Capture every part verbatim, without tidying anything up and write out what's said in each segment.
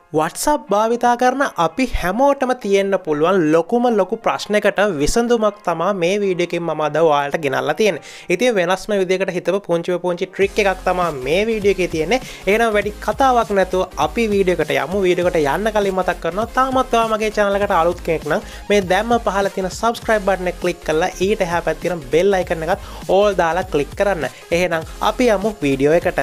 WhatsApp භාවිතා කරන අපි හැමෝටම තියෙන්න පුළුවන් ලොකුම ලොකු ප්‍රශ්නයකට විසඳුමක් තමයි මේ වීඩියෝ එකෙන් මම අද ඔයාලට ගෙනල්ලා තියෙන්නේ. ඉතින් වෙනස්ම විදිහකට හිතව පුංචි පුංචි ට්‍රික් එකක් තමයි මේ වීඩියෝ එකේ තියෙන්නේ. එහෙනම් වැඩි කතාවක් නැතුව අපි වීඩියෝ එකට යමු. වීඩියෝ එකට යන්න කලින් මතක් කරනවා තාමත් ඔයා මගේ channel එකට අලුත් කෙනෙක් නම් මේ දැම්ම පහළ තියෙන subscribe button එක click කරලා ඊට එහා පැත්තේ තියෙන bell icon එකත් all දාලා click කරන්න. එහෙනම් අපි යමු වීඩියෝ එකට.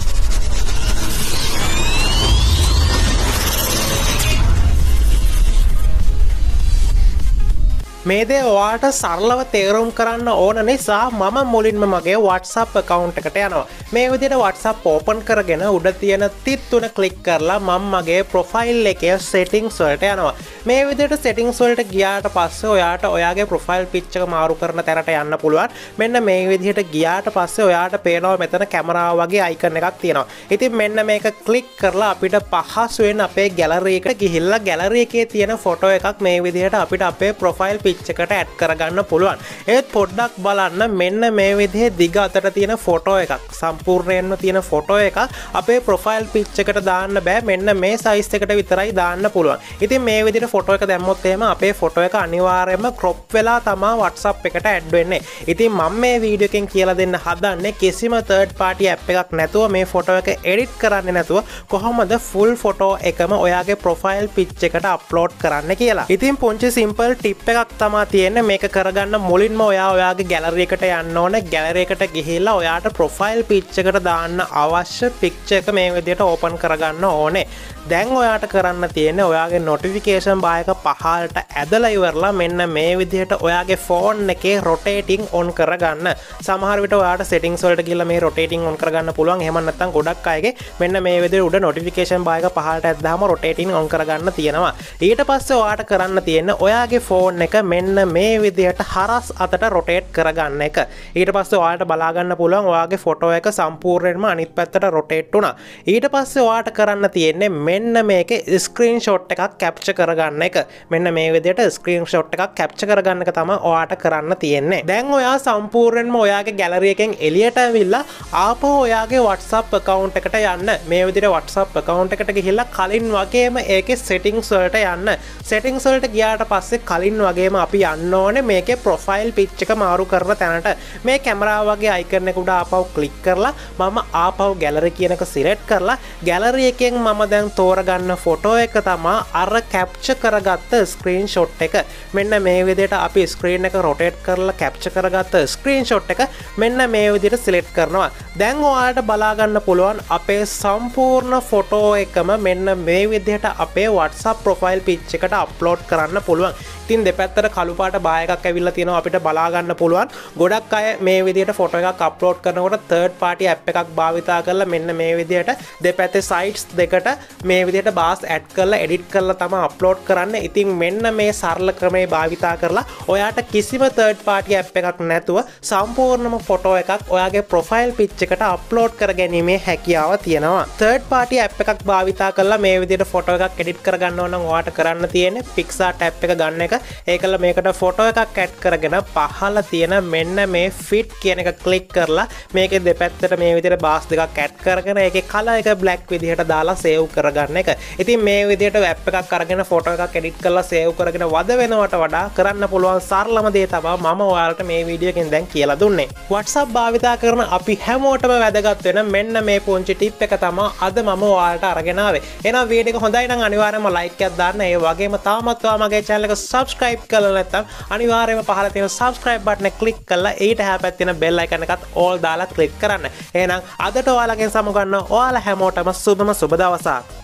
මේ දේ ඔයාලට සරලව තේරුම් කරන්න ඕන නිසා මම මුලින්ම මගේ WhatsApp account එකට යනවා. මේ විදිහට WhatsApp open කරගෙන උඩ තියෙන තිත් තුන click කරලා මම මගේ profile එකේ settings වලට යනවා. මේ විදිහට settings වලට ගියාට පස්සේ ඔයාට ඔයාගේ profile picture එක මාරු කරන තැනට යන්න පුළුවන්. මෙන්න මේ විදිහට ගියාට පස්සේ ඔයාට පේනවා මෙතන කැමරාව වගේ icon එකක් තියෙනවා. ඉතින් මෙන්න මේක click කරලා අපිට පහසුවෙන් අපේ gallery එකට ගිහිල්ලා gallery එකේ තියෙන photo එකක් මේ විදිහට අපිට අපේ profile එකට ඇඩ් කරගන්න පුළුවන්. ඒත් පොඩ්ඩක් බලන්න මෙන්න මේ විදිහේ දිග අතට තියෙන ෆොටෝ එකක් සම්පූර්ණයෙන්ම තියෙන ෆොටෝ එකක් අපේ ප්‍රොෆයිල් පිච් එකට දාන්න බෑ. මෙන්න මේ සයිස් එකට විතරයි දාන්න පුළුවන්. ඉතින් මේ විදිහට ෆොටෝ එක දැම්මොත් එහෙම අපේ ෆොටෝ එක අනිවාර්යයෙන්ම crop වෙලා තමයි WhatsApp එකට ඇඩ් වෙන්නේ. ඉතින් මම මේ වීඩියෝ එකෙන් කියලා දෙන්න හදන්නේ කිසිම third party app එකක් නැතුව මේ ෆොටෝ එක edit කරන්නේ නැතුව කොහොමද full ෆොටෝ එකම ඔයාගේ ප්‍රොෆයිල් පිච් එකට අප්ලෝඩ් කරන්න කියලා. ඉතින් පුංචි simple tip එකක් තමයි තියෙන්නේ. මේක කරගන්න මුලින්ම ඔයා ඔයාගේ gallery එකට යන්න ඕනේ. gallery එකට ගිහිල්ලා ඔයාට profile pic එකට දාන්න අවශ්‍ය picture එක මේ විදිහට open කරගන්න ඕනේ. දැන් ඔයාට කරන්න තියෙන්නේ ඔයාගේ notification bar එක පහළට ඇදලා ඉවරලා මෙන්න මේ විදිහට ඔයාගේ phone එකේ rotating on කරගන්න. සමහර විට ඔයාට settings වලට ගිහලා මේ rotating on කරගන්න පුළුවන්. එහෙම නැත්නම් ගොඩක් අයගේ මෙන්න මේ විදිහට උඩ notification bar එක පහළට ඇද්දාම rotating on කරගන්න තියෙනවා. ඊට පස්සේ ඔයාට කරන්න තියෙන්නේ ඔයාගේ phone එක මෙන්න මේ විදිහට හරස් අතට rotate කරගන්න එක. ඊට පස්සේ ඔයාලට බලා ගන්න පුළුවන් ඔයාගේ ෆොටෝ එක සම්පූර්ණයෙන්ම අනිත් පැත්තට rotate වුණා. ඊට පස්සේ ඔයාට කරන්න තියෙන්නේ මෙන්න මේකේ screenshot එකක් capture කරගන්න එක. මෙන්න මේ විදිහට screenshot එකක් capture කරගන්න එක තමයි ඔයාට කරන්න තියෙන්නේ. දැන් ඔයා සම්පූර්ණයෙන්ම ඔයාගේ gallery එකෙන් එළියට ඇවිල්ලා ආපහු ඔයාගේ WhatsApp account එකට යන්න. මේ විදිහට WhatsApp account එකට ගිහිල්ලා කලින් වගේම ඒකේ settings වලට යන්න. settings වලට ගියාට පස්සේ කලින් වගේම අපි යන්න ඕනේ මේකේ ප්‍රොෆයිල් පිච් එක මාරු කරන තැනට. මේ කැමරාව වගේ icon එක උඩ ආපහු ක්ලික් කරලා මම ආපහු gallery කියන එක select කරලා gallery එකෙන් මම දැන් තෝරගන්න ෆොටෝ එක තමයි අර capture කරගත්ත screenshot එක. මෙන්න මේ විදිහට අපි screen එක rotate කරලා capture කරගත්ත screenshot එක මෙන්න මේ විදිහට select කරනවා. දැන් ඔයාලට බලා ගන්න පුළුවන් අපේ සම්පූර්ණ ෆොටෝ එකම මෙන්න මේ විදිහට අපේ WhatsApp profile pic එකට upload කරන්න පුළුවන්. ඉතින් දෙපැත්තට කළු පාට බා එකක් ඇවිල්ලා තියෙනවා අපිට බලා ගන්න පුළුවන්. ගොඩක් අය මේ විදිහට ෆොටෝ එකක් අප්ලෝඩ් කරනකොට third party app එකක් භාවිතා කරලා මෙන්න මේ විදිහට දෙපැත්තේ sites දෙකට මේ විදිහට බාස් ඇඩ් කරලා edit කරලා තමයි අප්ලෝඩ් කරන්නේ. ඉතින් මෙන්න මේ සරල ක්‍රමේ භාවිතා කරලා ඔයාට කිසිම third party app එකක් නැතුව සම්පූර්ණම ෆොටෝ එකක් ඔයාගේ profile pic එකට අප්ලෝඩ් කරගැනීමේ හැකියාව තියෙනවා. third party app එකක් භාවිතා කරලා මේ විදිහට ෆොටෝ එකක් edit කරගන්න ඕන නම් ඔයාට කරන්න තියෙන්නේ Pixart app එක ගන්න එක. ඒකල මේකට ෆොටෝ එකක් ඇඩ් කරගෙන පහළ තියෙන මෙන්න මේ fit කියන එක ක්ලික් කරලා මේකේ දෙපැත්තට මේ විදිහට බාස් දෙකක් ඇඩ් කරගෙන ඒකේ color එක black විදිහට දාලා save කරගන්න එක. ඉතින් මේ විදිහට app එකක් අරගෙන ෆොටෝ එකක් edit කරලා save කරගෙන වද වෙනවට වඩා කරන්න පුළුවන් සරලම දේ තමයි මම ඔයාලට මේ වීඩියෝ එකෙන් දැන් කියලා දුන්නේ. WhatsApp භාවිතා කරන අපි හැමෝටම වැදගත් වෙන මෙන්න මේ පුංචි tip එක තමයි අද මම ඔයාලට අරගෙන ආවේ. එහෙනම් වීඩියෝ එක හොඳයි නම් අනිවාර්යයෙන්ම like එකක් දාන්න. ඒ වගේම තාමත් ඔයා මගේ channel එක subscribe කරලා නැත්නම් අනිවාර්යයෙන්ම පහළ තියෙන subscribe button එක click කරලා ඊට එහා පැත්තේ තියෙන bell icon එකත් all දාලා click කරන්න. එහෙනම් අදට ඔයාලගෙන් සමු ගන්න ඔයාලා හැමෝටම සුබම සුබ දවසක්.